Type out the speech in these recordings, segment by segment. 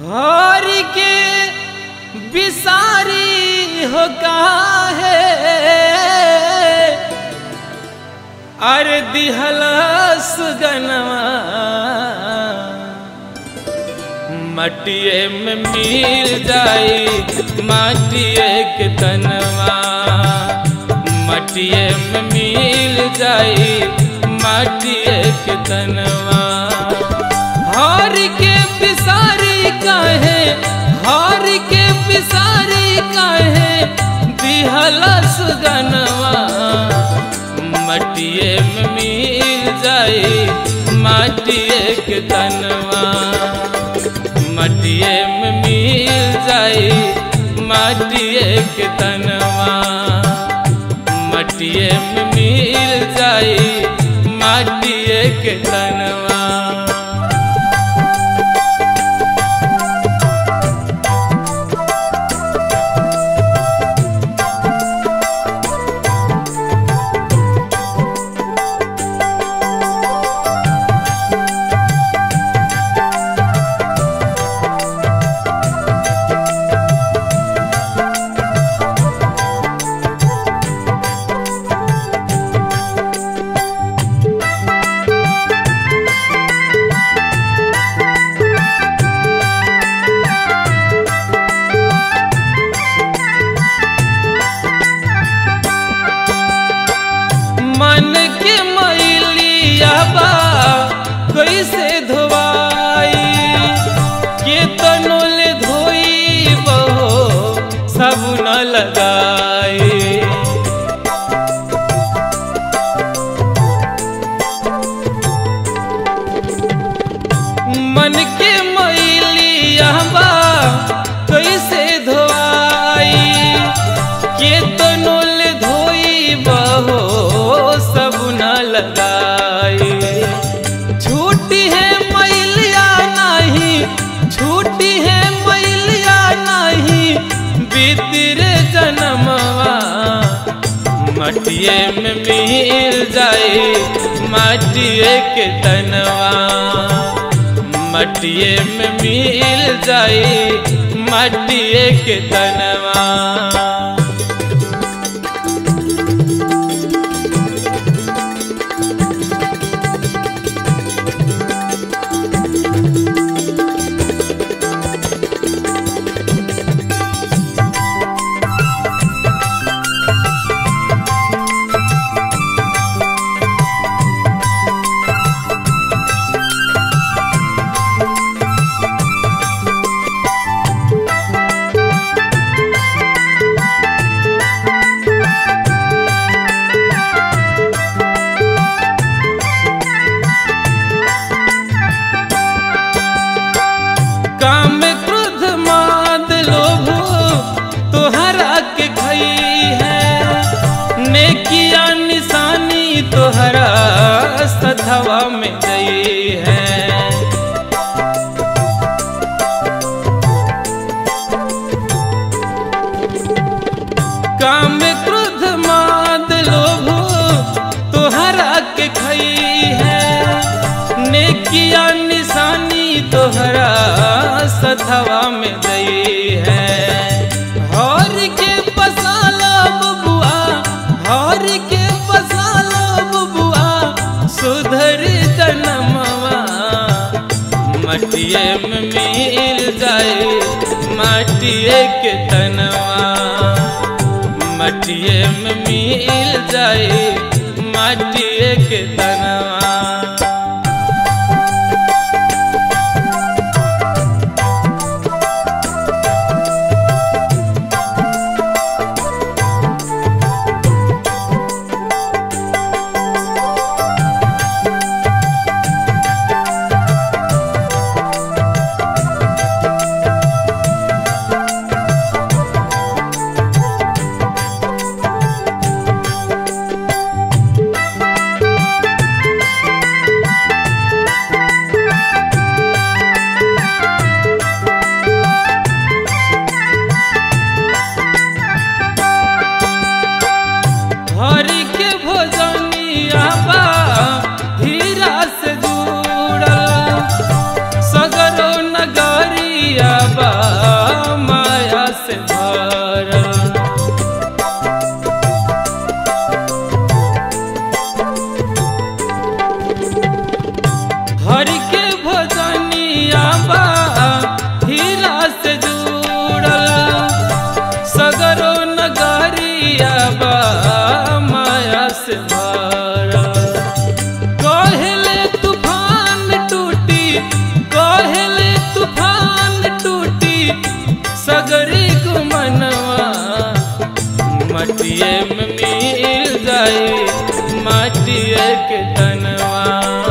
हर के बिसारी हो काहे अरे दिहलस गनवा मटिए में मिल जाई माटिए के तनवा मटिए में मिल जाई माटिए के तनवा हर के बिसारी काहे हर के बिसारी काहे दिहलस गनवा मटिए में मिल जाई माटिए के तनवा मटिए में मिल जाई माटिए के तनवा मटिए में मिल जाई माटिए के तनवा। मन के मैलिया बा कैसे धोवाई के तनोल धोई बहो साबुन लगाई मन के मैलिया बा कैसे धोवाई के तनोल धोई बहो साबुन लगाई छूटी है मैलिया नहीं छूटी है मैलिया नहीं बीतरे जन्मवा मटिए में मिल जाए माटिए के तनवा मटिए में मिल जाए माटिए के तनवा। काम क्रोध माद लोभ तोहरा के खई है नेकिया निशानी तोहरा सधवा में गई है काम क्रोध माद लोभ तोहरा के खई है नेकिया निशानी तोहरा सधवा में गई है हर के पसाला बबुआ हर के पसाला बबुआ सुधर जन्मवा मटिए में मिल जाए माटिए के तनवा मटिए में मिल जाए माटिए के तनवा। के तनवा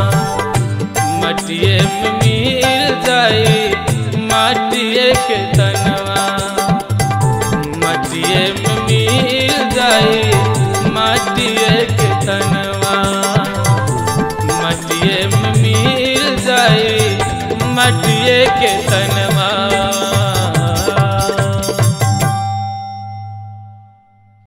मटिए में मिल जाई माटिए के तनवा मटिए में मिल जाई माटिए के तनवा मटिए में मिल जाई माटिए के तनवा।